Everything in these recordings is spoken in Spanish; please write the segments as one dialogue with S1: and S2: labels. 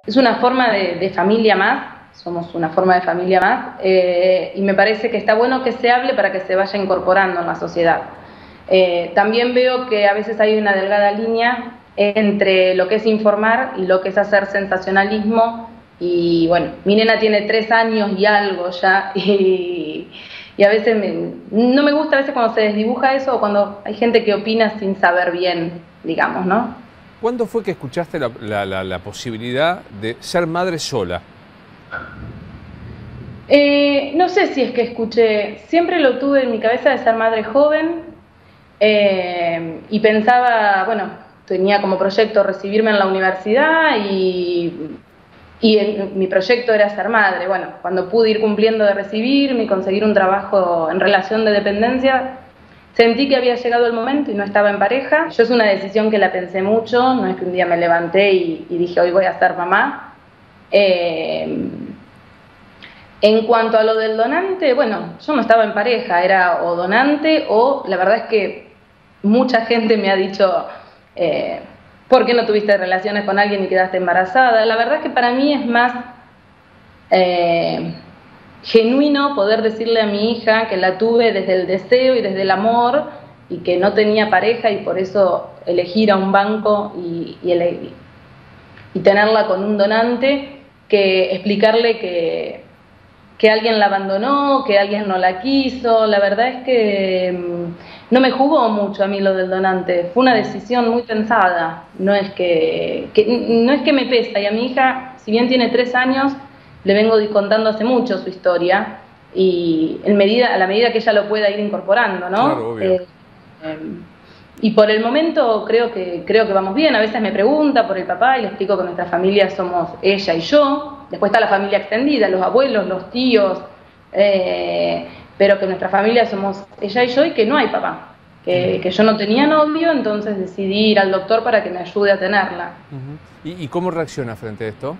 S1: Es una forma de familia más, somos una forma de familia más, y me parece que está bueno que se hable para que se vaya incorporando en la sociedad. También veo que a veces hay una delgada línea entre lo que es informar y lo que es hacer sensacionalismo, y bueno, mi nena tiene 3 años y algo ya, y a veces no me gusta a veces cuando se desdibuja eso o cuando hay gente que opina sin saber bien, digamos, ¿no?
S2: ¿Cuándo fue que escuchaste la posibilidad de ser madre sola?
S1: No sé si es que escuché, siempre lo tuve en mi cabeza de ser madre joven, y pensaba, bueno, tenía como proyecto recibirme en la universidad y mi proyecto era ser madre. Bueno, cuando pude ir cumpliendo de recibirme y conseguir un trabajo en relación de dependencia, sentí que había llegado el momento y no estaba en pareja. Yo es una decisión que la pensé mucho, no es que un día me levanté y dije hoy voy a ser mamá. En cuanto a lo del donante, bueno, yo no estaba en pareja, era o donante o la verdad es que mucha gente me ha dicho, ¿por qué no tuviste relaciones con alguien y quedaste embarazada? La verdad es que para mí es más genuino poder decirle a mi hija que la tuve desde el deseo y desde el amor y que no tenía pareja y por eso elegir a un banco y tenerla con un donante, que explicarle que alguien la abandonó, que alguien no la quiso. La verdad es que no me jugó mucho a mí lo del donante, fue una decisión muy pensada, no es que no es que me pesa, y a mi hija, si bien tiene 3 años, le vengo contando hace mucho su historia, y a la medida que ella lo pueda ir incorporando, ¿no?
S2: Claro, obvio.
S1: Y por el momento creo que vamos bien. A veces me pregunta por el papá y le explico que nuestra familia somos ella y yo. Después está la familia extendida, los abuelos, los tíos, pero que nuestra familia somos ella y yo y que no hay papá. Que yo no tenía novio, entonces decidí ir al doctor para que me ayude a tenerla.
S2: ¿Y cómo reacciona frente a esto?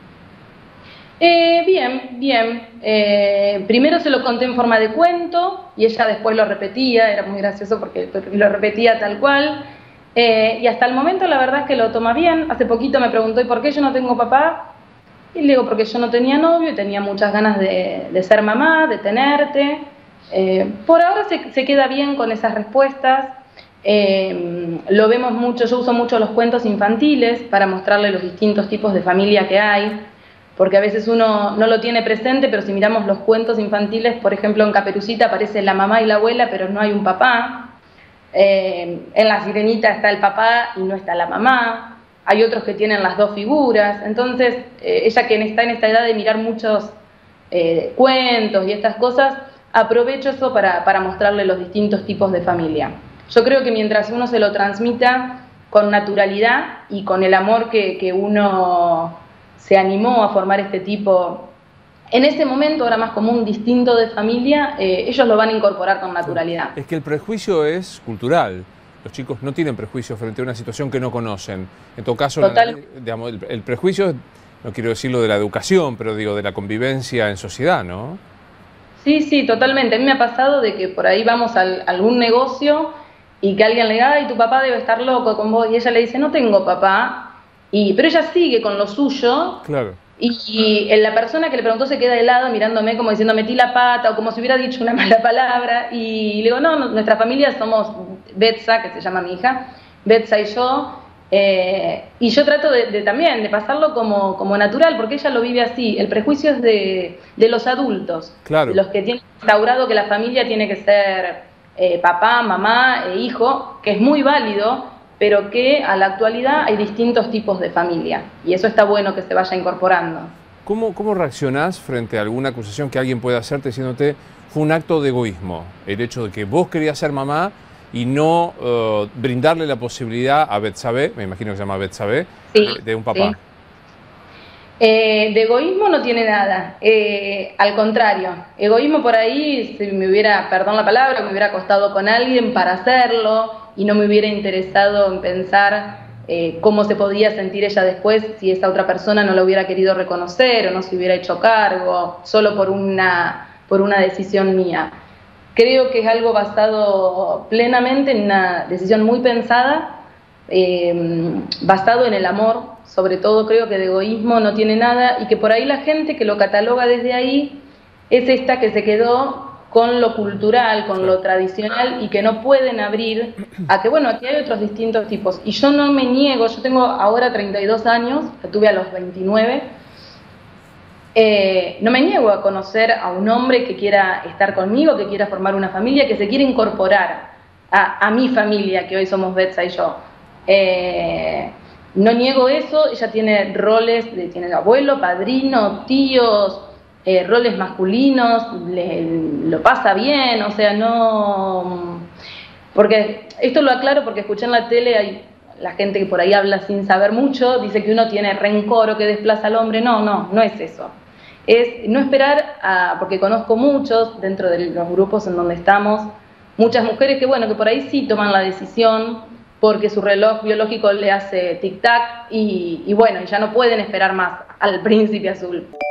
S1: Bien, bien. Primero se lo conté en forma de cuento y ella después lo repetía, era muy gracioso porque lo repetía tal cual. Y hasta el momento la verdad es que lo toma bien. Hace poquito me preguntó ¿y por qué yo no tengo papá? Y le digo porque yo no tenía novio y tenía muchas ganas de ser mamá, de tenerte. Por ahora se queda bien con esas respuestas. Lo vemos mucho, yo uso mucho los cuentos infantiles para mostrarle los distintos tipos de familia que hay, porque a veces uno no lo tiene presente, pero si miramos los cuentos infantiles, por ejemplo en Caperucita aparece la mamá y la abuela, pero no hay un papá. En La Sirenita está el papá y no está la mamá. Hay otros que tienen las dos figuras. Entonces ella, que está en esta edad de mirar muchos cuentos y estas cosas, aprovecho eso para mostrarle los distintos tipos de familia. Yo creo que mientras uno se lo transmita con naturalidad y con el amor que uno se animó a formar este tipo, en ese momento, ahora más como un distinto de familia, ellos lo van a incorporar con naturalidad.
S2: Es que el prejuicio es cultural. Los chicos no tienen prejuicio frente a una situación que no conocen. En todo caso, digamos, el prejuicio, no quiero decirlo de la educación, pero digo de la convivencia en sociedad, ¿no?
S1: Sí, sí, totalmente. A mí me ha pasado de que por ahí vamos a algún negocio y que alguien le diga, ay, tu papá debe estar loco con vos, y ella le dice, no tengo papá. Pero ella sigue con lo suyo.
S2: Claro.
S1: Y la persona que le preguntó se queda helada mirándome como diciendo metí la pata o como si hubiera dicho una mala palabra, y le digo no, nuestra familia somos Betsa, que se llama mi hija, Betsa y yo, y yo trato también de pasarlo como natural, porque ella lo vive así. El prejuicio es de los adultos,
S2: claro,
S1: de los que tienen instaurado que la familia tiene que ser papá, mamá e hijo, que es muy válido, pero que a la actualidad hay distintos tipos de familia, y eso está bueno que se vaya incorporando.
S2: ¿Cómo reaccionás frente a alguna acusación que alguien pueda hacerte diciéndote fue un acto de egoísmo? El hecho de que vos querías ser mamá y no brindarle la posibilidad a Betsabé, me imagino que se llama Betsabé,
S1: sí,
S2: de un papá.
S1: Sí. De egoísmo no tiene nada, al contrario, egoísmo por ahí, si me hubiera, perdón la palabra, me hubiera acostado con alguien para hacerlo y no me hubiera interesado en pensar cómo se podía sentir ella después si esa otra persona no la hubiera querido reconocer o no se hubiera hecho cargo, solo por una decisión mía. Creo que es algo basado plenamente en una decisión muy pensada, basado en el amor, sobre todo creo que de egoísmo no tiene nada, y que por ahí la gente que lo cataloga desde ahí es esta que se quedó con lo cultural, con lo tradicional, y que no pueden abrir a que, bueno, aquí hay otros distintos tipos. Y yo no me niego, yo tengo ahora 32 años, la tuve a los 29, no me niego a conocer a un hombre que quiera estar conmigo, que quiera formar una familia, que se quiera incorporar a mi familia, que hoy somos Betsa y yo. No niego eso, ella tiene roles, tiene abuelo, padrino, tíos, roles masculinos, lo pasa bien, o sea, no... Porque esto lo aclaro porque escuché en la tele, hay la gente que por ahí habla sin saber mucho, dice que uno tiene rencor o que desplaza al hombre. No es eso. Es no esperar porque conozco muchos dentro de los grupos en donde estamos, muchas mujeres que, bueno, que por ahí sí toman la decisión porque su reloj biológico le hace tic-tac y bueno, ya no pueden esperar más al príncipe azul.